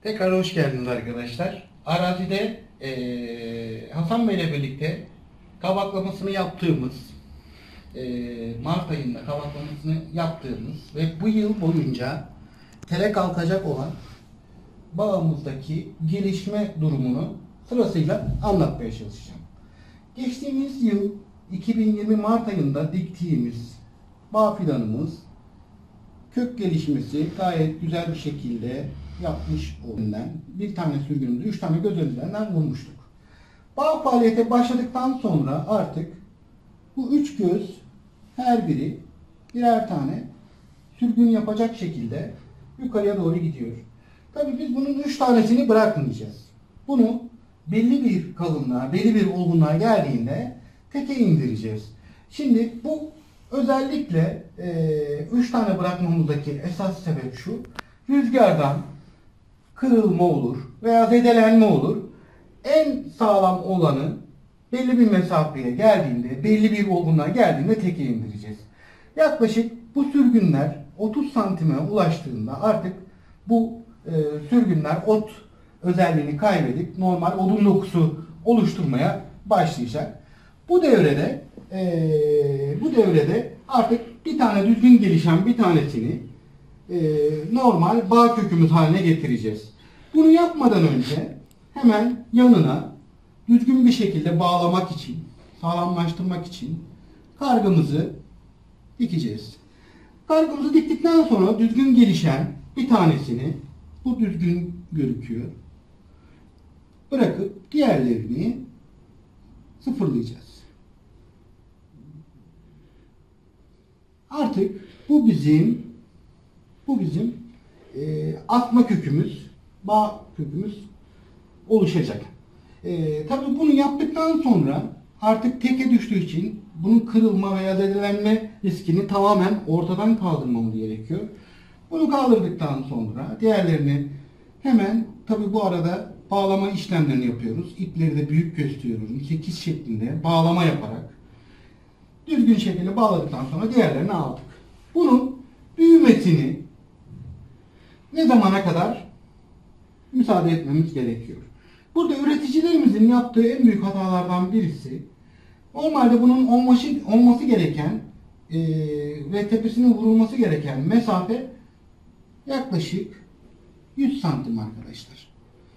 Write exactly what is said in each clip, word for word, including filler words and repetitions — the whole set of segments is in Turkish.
Tekrar hoş geldiniz arkadaşlar. Arazide eee Hasan Bey ile birlikte kavaklamasını yaptığımız, eee Mart ayında kavaklamasını yaptığımız ve bu yıl boyunca tele kalkacak olan bağımızdaki gelişme durumunu sırasıyla anlatmaya çalışacağım. Geçtiğimiz yıl iki bin yirmi Mart ayında diktiğimiz bağ fidanımız kök gelişmesi gayet güzel bir şekilde yapmış olduğundan bir tane sürgünümüzü üç tane göz önünden vurmuştuk. Bağ faaliyete başladıktan sonra artık bu üç göz her biri birer tane sürgün yapacak şekilde yukarıya doğru gidiyor. Tabii biz bunun üç tanesini bırakmayacağız. Bunu belli bir kalınlığa, belli bir olgunluğa geldiğinde teke indireceğiz. Şimdi bu özellikle üç tane bırakmamızdaki esas sebep şu: rüzgardan kırılma olur veya zedelenme olur. En sağlam olanı belli bir mesafeye geldiğinde, belli bir olgunluğa geldiğinde teke indireceğiz. Yaklaşık bu sürgünler otuz santime ulaştığında artık bu e, sürgünler ot özelliğini kaybedip normal odun dokusu oluşturmaya başlayacak. Bu devrede e, bu devrede artık bir tane düzgün gelişen bir tanesini e, normal bağ kökümüz haline getireceğiz. Bunu yapmadan önce hemen yanına düzgün bir şekilde bağlamak için, sağlamlaştırmak için kargımızı dikeceğiz. Kargımızı diktikten sonra düzgün gelişen bir tanesini, bu düzgün gözüküyor, bırakıp diğerlerini sıfırlayacağız. Artık bu bizim bu bizim e, atma kökümüz, bağ kökümüz oluşacak. E, tabii bunu yaptıktan sonra artık teke düştüğü için bunun kırılma veya zedelenme riskini tamamen ortadan kaldırmamız gerekiyor. Bunu kaldırdıktan sonra diğerlerini hemen, tabii bu arada bağlama işlemlerini yapıyoruz. İpleri de büyük gösteriyorum. sekiz şeklinde bağlama yaparak düzgün şekilde bağladıktan sonra diğerlerini aldık. Bunun büyümesini ne zamana kadar müsaade etmemiz gerekiyor? Burada üreticilerimizin yaptığı en büyük hatalardan birisi, normalde bunun olması, olması gereken e, ve tepesinin vurulması gereken mesafe yaklaşık yüz santim arkadaşlar.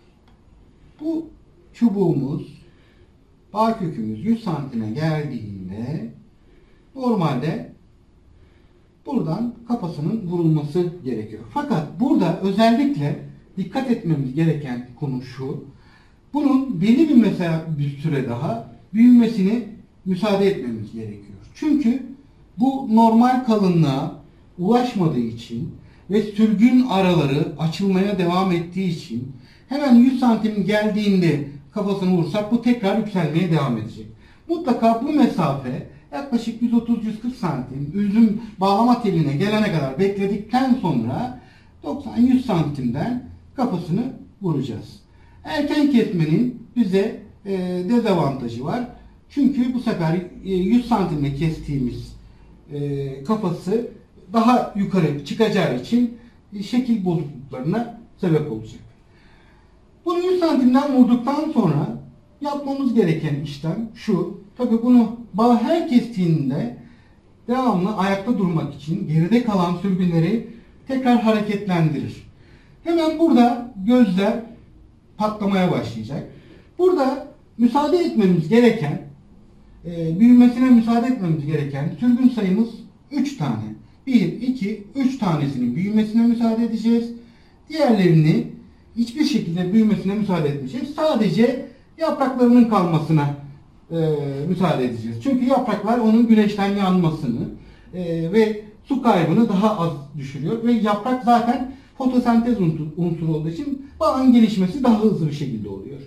Bu çubuğumuz, bağ kökümüz yüz santime geldiğinde normalde buradan kafasının vurulması gerekiyor. Fakat burada özellikle dikkat etmemiz gereken konu şu: bunun belli bir mesela bir süre daha büyümesini müsaade etmemiz gerekiyor. Çünkü bu normal kalınlığa ulaşmadığı için ve sürgün araları açılmaya devam ettiği için hemen yüz santim geldiğinde kafasını vursak bu tekrar yükselmeye devam edecek. Mutlaka bu mesafe yaklaşık yüz otuz yüz kırk santim üzüm bağlama teline gelene kadar bekledikten sonra doksan yüz santimden kafasını vuracağız. Erken kesmenin bize e, dezavantajı var. Çünkü bu sefer e, yüz santimle kestiğimiz e, kafası daha yukarı çıkacağı için e, şekil bozukluklarına sebep olacak. Bunu yüz santimden vurduktan sonra yapmamız gereken işlem şu: tabii bunu bağ her kestiğinde devamlı ayakta durmak için geride kalan sürgünleri tekrar hareketlendirir. Hemen burada gözler patlamaya başlayacak. Burada müsaade etmemiz gereken, e, büyümesine müsaade etmemiz gereken sürgün sayımız üç tane. bir, iki, üç tanesinin büyümesine müsaade edeceğiz. Diğerlerini hiçbir şekilde büyümesine müsaade etmeyeceğiz. Sadece yapraklarının kalmasına e, müsaade edeceğiz. Çünkü yapraklar onun güneşten yanmasını e, ve su kaybını daha az düşürüyor ve yaprak zaten fotosentez unsuru olduğu için bağın gelişmesi daha hızlı bir şekilde oluyor.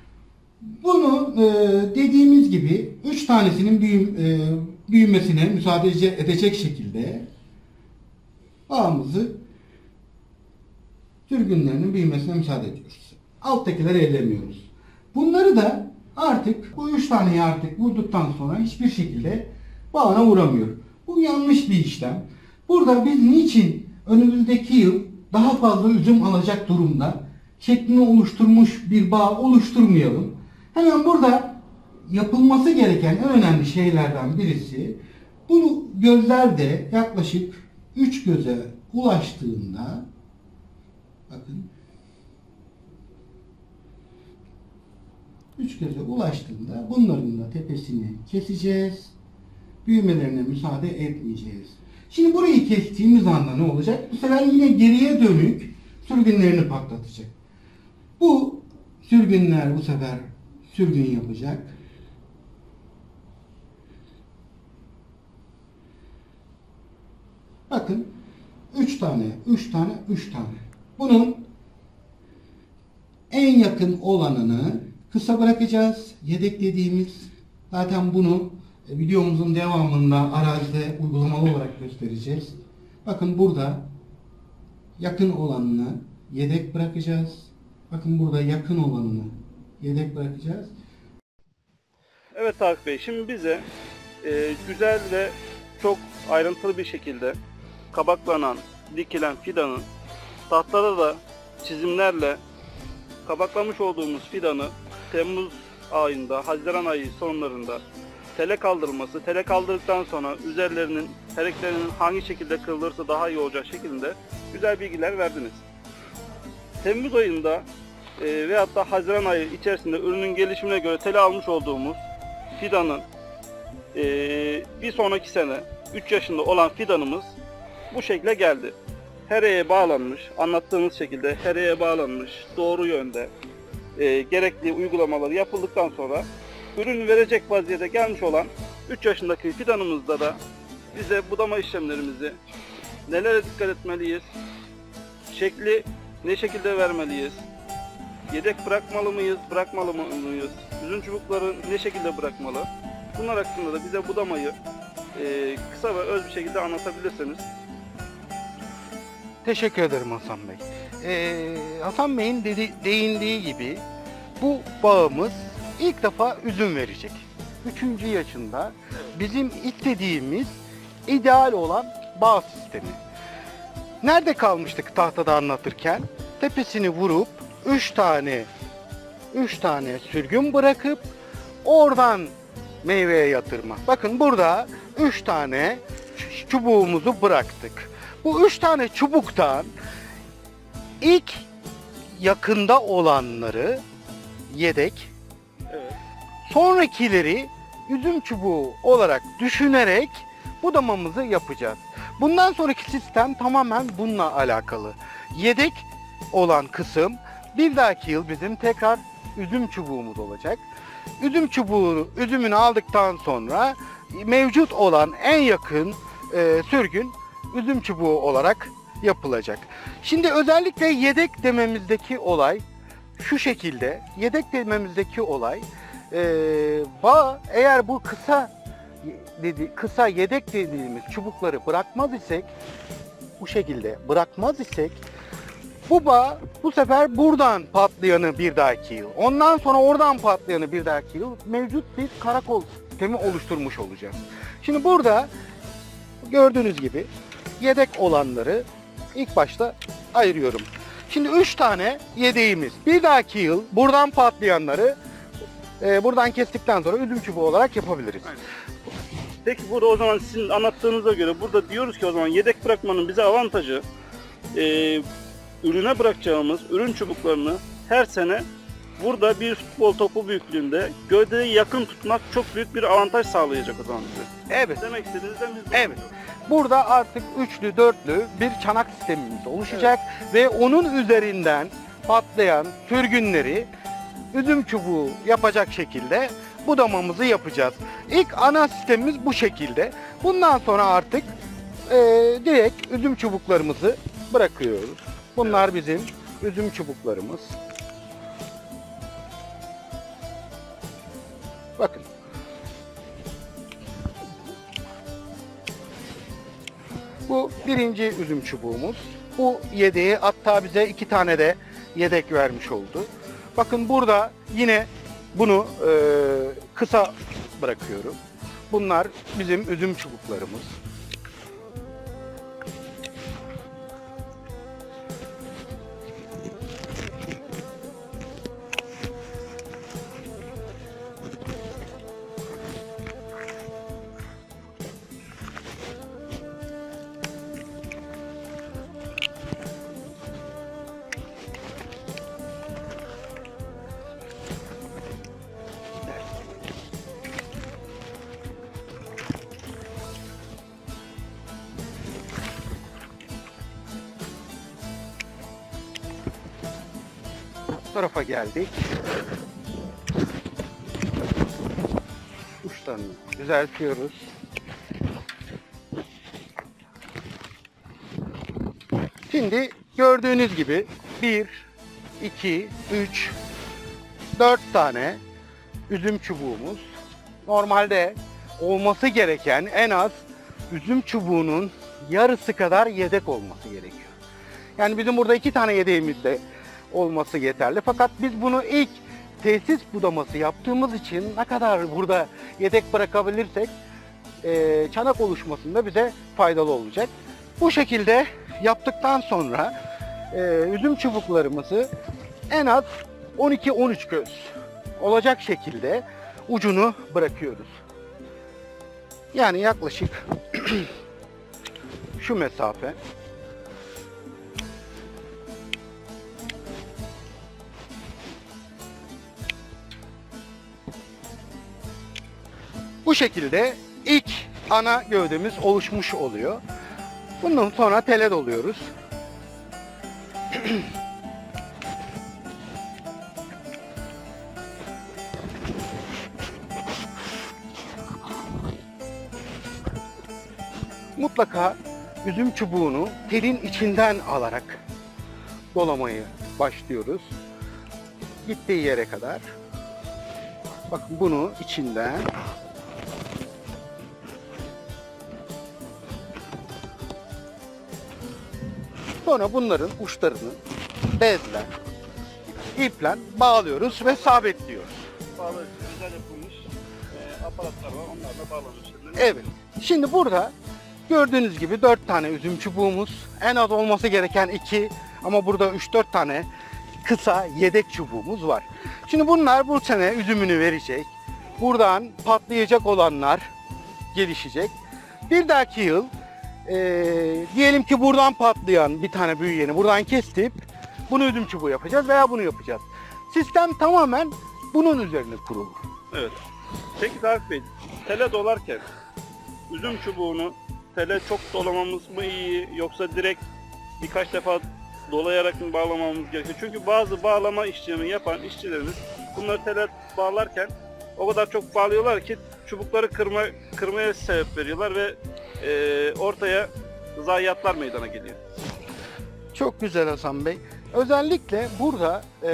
Bunu e, dediğimiz gibi üç tanesinin büyüm, e, büyümesine müsaade edecek şekilde bağımızı, sürgünlerinin büyümesine müsaade ediyoruz. Alttakileri ellemiyoruz. Bunları da artık bu üç taneyi artık vurduktan sonra hiçbir şekilde bağına vuramıyor. Bu yanlış bir işlem. Burada biz niçin önümüzdeki yıl daha fazla üzüm alacak durumda şeklini oluşturmuş bir bağ oluşturmayalım. Hemen burada yapılması gereken en önemli şeylerden birisi, bu gözler de yaklaşık üç göze ulaştığında, bakın, üç göze ulaştığında bunların da tepesini keseceğiz. Büyümelerine müsaade etmeyeceğiz. Şimdi burayı kestiğimiz anda ne olacak? Bu sefer yine geriye dönük sürgünlerini patlatacak. Bu sürgünler bu sefer sürgün yapacak. Bakın, üç tane, üç tane, üç tane. Bunun en yakın olanını kısa bırakacağız. Yedek dediğimiz, zaten bunu videomuzun devamında arazide uygulamalı olarak göstereceğiz. Bakın burada yakın olanını yedek bırakacağız. Bakın burada yakın olanını yedek bırakacağız. Evet Tarık Bey, şimdi bize e, güzel ve çok ayrıntılı bir şekilde kabaklanan, dikilen fidanın tahtada da çizimlerle kabaklamış olduğumuz fidanı Temmuz ayında, Haziran ayı sonlarında tele kaldırılması, tele kaldırdıktan sonra üzerlerinin, tereklerinin hangi şekilde kırılırsa daha iyi olacak şekilde güzel bilgiler verdiniz. Temmuz ayında e, veyahut da Haziran ayı içerisinde ürünün gelişimine göre tele almış olduğumuz fidanın e, bir sonraki sene üç yaşında olan fidanımız bu şekle geldi. Hereye bağlanmış, anlattığımız şekilde hereye bağlanmış, doğru yönde e, gerekli uygulamalar yapıldıktan sonra ürün verecek vaziyete gelmiş olan üç yaşındaki fidanımızda da bize budama işlemlerimizi, nelere dikkat etmeliyiz, şekli ne şekilde vermeliyiz, yedek bırakmalı mıyız, bırakmalı mıyız, üzüm çubukları ne şekilde bırakmalı, bunlar hakkında da bize budamayı e, kısa ve öz bir şekilde anlatabilirseniz. Teşekkür ederim Hasan Bey. Ee, Hasan Bey'in dedi, değindiği gibi bu bağımız ilk defa üzüm verecek. Üçüncü yaşında bizim istediğimiz ideal olan bağ sistemi. Nerede kalmıştık tahtada anlatırken? Tepesini vurup üç tane üç tane sürgün bırakıp oradan meyveye yatırma. Bakın burada üç tane çubuğumuzu bıraktık. Bu üç tane çubuktan ilk yakında olanları yedek, Evet. sonrakileri üzüm çubuğu olarak düşünerek budamamızı yapacağız. Bundan sonraki sistem tamamen bununla alakalı. Yedek olan kısım bir dahaki yıl bizim tekrar üzüm çubuğumuz olacak. Üzüm çubuğu, üzümünü aldıktan sonra mevcut olan en yakın e, sürgün üzüm çubuğu olarak yapılacak. Şimdi özellikle yedek dememizdeki olay şu şekilde. Yedek dememizdeki olay e, bağ eğer bu kısa dedi kısa yedek dediğimiz çubukları bırakmaz isek, bu şekilde bırakmaz isek, bu bağ bu sefer buradan patlayanı bir dahaki yıl, ondan sonra oradan patlayanı bir dahaki yıl mevcut bir karakol sistemi oluşturmuş olacağız. Şimdi burada gördüğünüz gibi yedek olanları ilk başta ayırıyorum. Şimdi üç tane yedeğimiz. Bir dahaki yıl buradan patlayanları e, buradan kestikten sonra üzüm çubuğu olarak yapabiliriz. Aynen. Peki burada o zaman sizin anlattığınıza göre burada diyoruz ki o zaman yedek bırakmanın bize avantajı e, ürüne bırakacağımız ürün çubuklarını her sene burada bir futbol topu büyüklüğünde gövdeye yakın tutmak çok büyük bir avantaj sağlayacak o zaman bize. Evet. Demek istediğinizden biz Evet. Burada artık üçlü, dörtlü bir çanak sistemimiz oluşacak, evet, ve onun üzerinden patlayan sürgünleri üzüm çubuğu yapacak şekilde budamamızı yapacağız. İlk ana sistemimiz bu şekilde. Bundan sonra artık e, direkt üzüm çubuklarımızı bırakıyoruz. Bunlar bizim üzüm çubuklarımız. Bakın. Bu birinci üzüm çubuğumuz. Bu yedeği, hatta bize iki tane de yedek vermiş oldu. Bakın burada yine bunu e, kısa bırakıyorum. Bunlar bizim üzüm çubuklarımız. tarafa geldik. Uçlarını düzeltiyoruz. Şimdi gördüğünüz gibi bir, iki, üç, dört tane üzüm çubuğumuz. Normalde olması gereken en az üzüm çubuğunun yarısı kadar yedek olması gerekiyor. Yani bizim burada iki tane yedeğimiz de olması yeterli. Fakat biz bunu ilk tesis budaması yaptığımız için ne kadar burada yedek bırakabilirsek e, çanak oluşmasında bize faydalı olacak. Bu şekilde yaptıktan sonra e, üzüm çubuklarımızı en az on iki on üç göz olacak şekilde ucunu bırakıyoruz. Yani yaklaşık şu mesafe. Bu şekilde ilk ana gövdemiz oluşmuş oluyor. Bundan sonra tele doluyoruz. Mutlaka üzüm çubuğunu telin içinden alarak dolamayı başlıyoruz. Gittiği yere kadar. Bakın bunu içinden sonra bunların uçlarını bezle, iple bağlıyoruz ve sabitliyoruz. Bağlı, güzel yapılmış e, aparatlar var. Onlar da bağlanmış. Evet. Şimdi burada gördüğünüz gibi dört tane üzüm çubuğumuz, en az olması gereken iki ama burada üç dört tane kısa yedek çubuğumuz var. Şimdi bunlar bu sene üzümünü verecek. Buradan patlayacak olanlar gelişecek. Bir dahaki yıl e, diyelim ki buradan patlayan bir tane büyüyeni buradan kesip bunu üzüm çubuğu yapacağız veya bunu yapacağız. Sistem tamamen bunun üzerine kurulu. Evet. Peki Tarık Bey, tele dolarken üzüm çubuğunu tele çok dolamamız mı iyi yoksa direkt birkaç defa dolayarak mı bağlamamız gerekiyor? Çünkü bazı bağlama işlemi yapan işçilerimiz bunları tele bağlarken o kadar çok bağlıyorlar ki çubukları kırma, kırmaya sebep veriyorlar ve e, ortaya zayiatlar meydana geliyor. Çok güzel Hasan Bey. Özellikle burada e,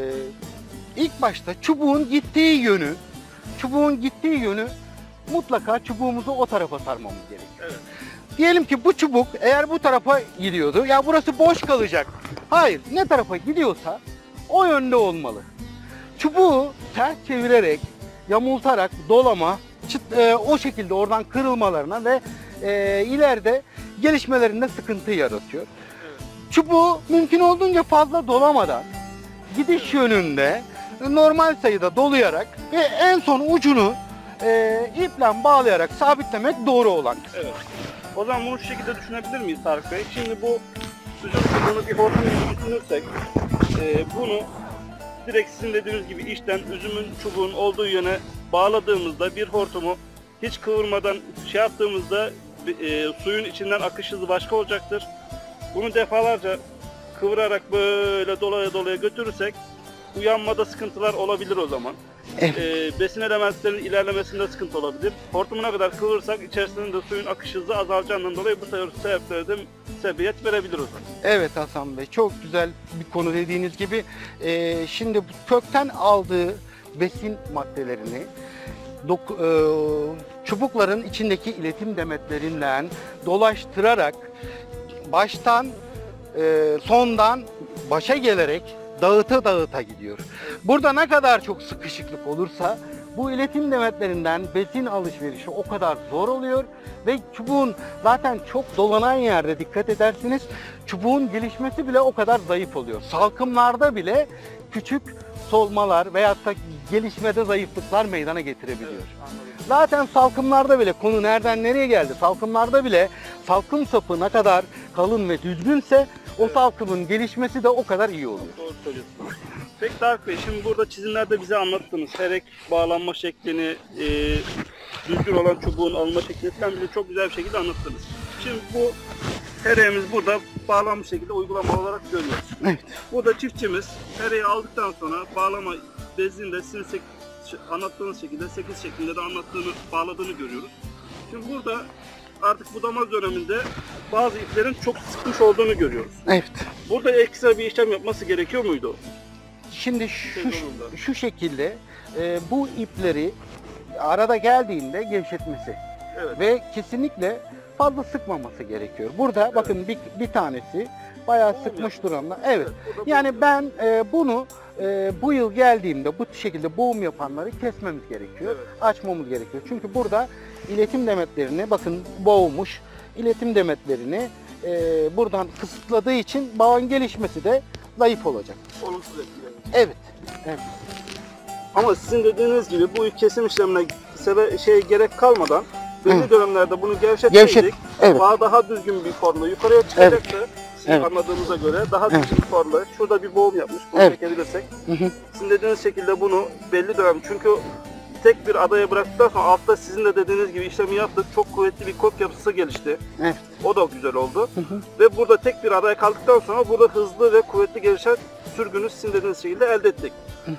ilk başta çubuğun gittiği yönü, çubuğun gittiği yönü mutlaka çubuğumuzu o tarafa sarmamız gerekiyor. Evet. Diyelim ki bu çubuk eğer bu tarafa gidiyordu, ya burası boş kalacak. Hayır, ne tarafa gidiyorsa o yönde olmalı. Çubuğu ters çevirerek, yamultarak dolama, çıt, e, o şekilde oradan kırılmalarına ve e, ileride gelişmelerinde sıkıntı yaratıyor. Evet. Çubuğu mümkün olduğunca fazla dolamadan gidiş yönünde normal sayıda dolayarak ve en son ucunu e, iple bağlayarak sabitlemek doğru olan. Evet. O zaman bunu şu şekilde düşünebilir miyiz Tarık Bey? Şimdi bu üzüm çubuğunu bir hortum gibi düşünürsek e, bunu direkt sizin dediğiniz gibi içten üzümün çubuğun olduğu yöne bağladığımızda bir hortumu hiç kıvırmadan şey yaptığımızda e, suyun içinden akış hızı başka olacaktır. Bunu defalarca kıvırarak böyle dolaya dolaya götürürsek uyanmada sıkıntılar olabilir o zaman. Evet. E, besin elementlerinin ilerlemesinde sıkıntı olabilir. Hortumuna kadar kıvırırsak içerisinde de suyun akış hızı azalacağından dolayı bu sebeplere de sebebiyet verebilir o zaman. Evet Hasan Bey, çok güzel bir konu dediğiniz gibi. Ee, şimdi bu kökten aldığı besin maddelerini dok- e, çubukların içindeki iletim demetlerinden dolaştırarak baştan e, sondan başa gelerek dağıta dağıta gidiyor. Burada ne kadar çok sıkışıklık olursa bu iletim demetlerinden besin alışverişi o kadar zor oluyor ve çubuğun zaten çok dolanan yerde dikkat edersiniz çubuğun gelişmesi bile o kadar zayıf oluyor. Salkımlarda bile küçük solmalar veyahut da gelişmede zayıflıklar meydana getirebiliyor. Evet, Zaten salkımlarda bile konu nereden nereye geldi? Salkımlarda bile salkım sapı ne kadar kalın ve düzgünse o Evet. salkımın gelişmesi de o kadar iyi oluyor. Doğru söylüyorsunuz. Peki Tarık Bey, şimdi burada çizimlerde bize anlattınız. Ferek bağlanma şeklini, e, düzgün olan çubuğun alınma şeklini falan bize çok güzel bir şekilde anlattınız. Şimdi bu Hereğimiz burada bağlanmış şekilde uygulama olarak görüyoruz. Evet. Burada çiftçimiz hereği aldıktan sonra bağlama bezinde sizin sek- anlattığınız şekilde sekiz şeklinde de anlattığını, bağladığını görüyoruz. Şimdi burada artık budama döneminde bazı iplerin çok sıkmış olduğunu görüyoruz. Evet. Burada ekstra bir işlem yapması gerekiyor muydu? Şimdi şu, Sezonunda. şu şekilde e, bu ipleri arada geldiğinde gevşetmesi Evet. ve kesinlikle fazla sıkmaması gerekiyor. Burada bakın bir, bir tanesi bayağı Boğum sıkmış yapmış. durumda. Evet. burada Yani boğum ben e, bunu e, bu yıl geldiğimde bu şekilde boğum yapanları kesmemiz gerekiyor. Evet. Açmamız gerekiyor. Çünkü burada iletim demetlerini bakın boğmuş. İletim demetlerini e, buradan kısıtladığı için bağın gelişmesi de zayıf olacak. olumsuz etkileniyor. Evet. Evet. Ama sizin dediğiniz gibi bu kesim işlemine sebe şey gerek kalmadan belli Evet. dönemlerde bunu gevşetseydik Gevşet. Evet. bağ daha düzgün bir formda yukarıya çıkacaktı. Sizin Evet. anladığınıza göre daha Evet. düzgün bir formda. Şurada bir boğum yapmış. Bunu Evet. çekebilirsek. Hı hı. Sizin dediğiniz şekilde bunu belli dönem çünkü tek bir adaya bıraktıktan sonra altta sizin de dediğiniz gibi işlemi yaptık. Çok kuvvetli bir kok yapısı gelişti. Evet. O da güzel oldu. Hı hı. Ve burada tek bir adaya kaldıktan sonra burada hızlı ve kuvvetli gelişen sürgünü sizin dediğiniz şekilde elde ettik.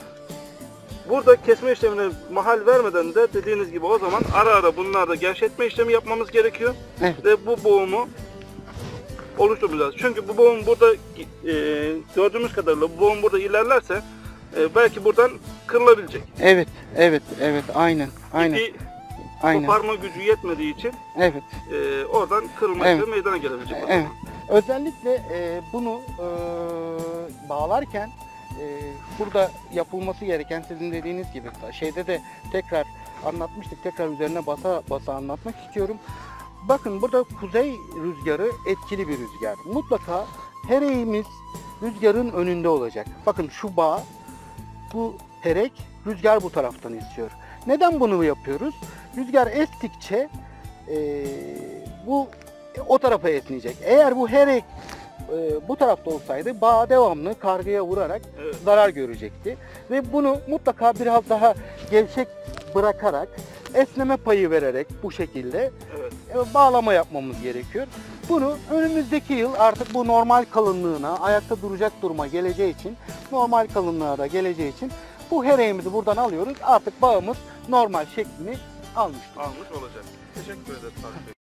Burada kesme işlemine mahal vermeden de dediğiniz gibi o zaman ara ara bunlarda gevşetme işlemi yapmamız gerekiyor. Evet. Ve bu boğumu oluşturacağız. Çünkü bu boğum burada e, gördüğümüz kadarıyla bu boğum burada ilerlerse e, belki buradan kırılabilecek. Evet, evet, evet, aynen, aynen, İpi aynen, koparma gücü yetmediği için evet, e, oradan kırılma Evet. işlemi meydana gelebilecek. o evet. zaman. Özellikle e, bunu e, bağlarken e, burada yapılması gereken sizin dediğiniz gibi şeyde de tekrar anlatmıştık, tekrar üzerine basa basa anlatmak istiyorum. Bakın burada kuzey rüzgarı etkili bir rüzgar. Mutlaka hereğimiz rüzgarın önünde olacak. Bakın şu bağ, bu herek rüzgar bu taraftan esiyor. Neden bunu yapıyoruz? Rüzgar estikçe e, bu o tarafa esneyecek. Eğer bu herek e, bu tarafta olsaydı bağ devamlı kargıya vurarak Evet. zarar görecekti. Ve bunu mutlaka biraz daha gevşek bırakarak, esneme payı vererek bu şekilde Evet. e, bağlama yapmamız gerekiyor. Bunu önümüzdeki yıl artık bu normal kalınlığına, ayakta duracak duruma geleceği için, normal kalınlığa da geleceği için bu hereğimizi buradan alıyoruz. Artık bağımız normal şeklini almıştır. Almış olacak. Teşekkür ederiz.